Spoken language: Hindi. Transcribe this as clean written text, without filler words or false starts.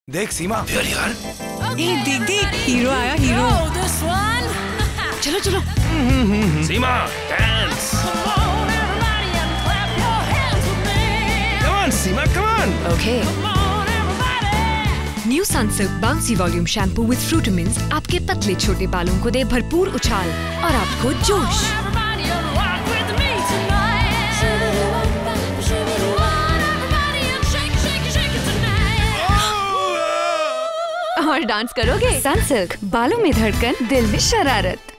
देख सीमा, यार देख देख, हीरो आया हीरो। चलो चलो। Seema dance. Come on, Seema, come on. Okay. New Sunsilk bouncy volume shampoo with Fruitamins आपके पतले छोटे बालों को दे भरपूर उछाल और आपको जोश। और डांस करोगे? सनसिल्क, बालों में धड़कन, दिल में शरारत।